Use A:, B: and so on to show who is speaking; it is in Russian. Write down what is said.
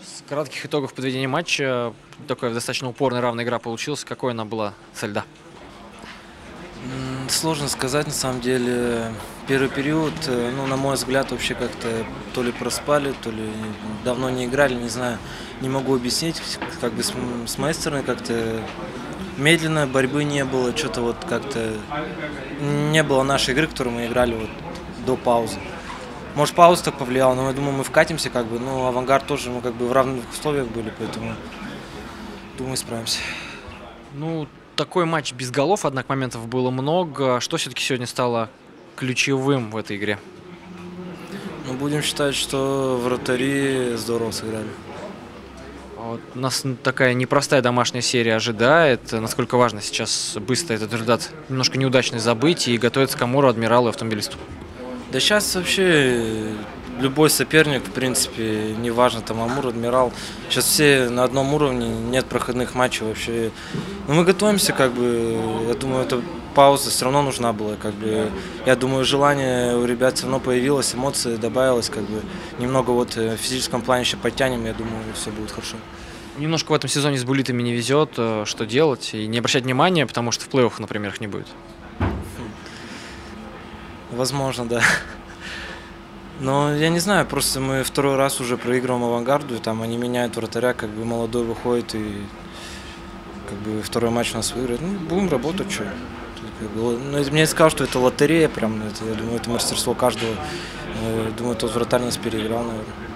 A: С кратких итогов подведения матча такая достаточно упорная равная игра получилась. Какой она была со льда?
B: Сложно сказать, на самом деле. Первый период, ну, на мой взгляд, вообще как-то то ли проспали, то ли давно не играли, не знаю. Не могу объяснить, как бы с моей стороны как-то медленно, борьбы не было, что-то вот как-то не было нашей игры, которую мы играли вот до паузы. Может, пауза так повлияла, но я думаю, мы вкатимся, как бы, ну, Авангард тоже, мы как бы в равных условиях были, поэтому, думаю, справимся.
A: Ну, такой матч без голов, однако моментов было много. Что все-таки сегодня стало ключевым в этой игре?
B: Ну, будем считать, что вратари здорово сыграли.
A: Вот нас такая непростая домашняя серия ожидает. Насколько важно сейчас быстро этот результат немножко неудачный забыть и готовиться к Амуру, Адмиралу и Автомобилисту?
B: Да сейчас вообще любой соперник, в принципе, неважно, там Амур, Адмирал, сейчас все на одном уровне, нет проходных матчей вообще. Но мы готовимся, как бы, я думаю, эта пауза все равно нужна была, как бы, я думаю, желание у ребят все равно появилось, эмоции добавилось, как бы, немного вот в физическом плане еще подтянем, я думаю, все будет хорошо.
A: Немножко в этом сезоне с буллитами не везет, что делать, и не обращать внимания, потому что в плей-офф, например, их не будет.
B: Возможно, да. Но я не знаю, просто мы второй раз уже проигрываем Авангарду, и там они меняют вратаря, как бы молодой выходит, и как бы второй матч у нас выиграет. Ну, будем работать, что. Ну, мне сказал, что это лотерея, прям, это, я думаю, это мастерство каждого. Думаю, тот вратарь нас переиграл, наверное.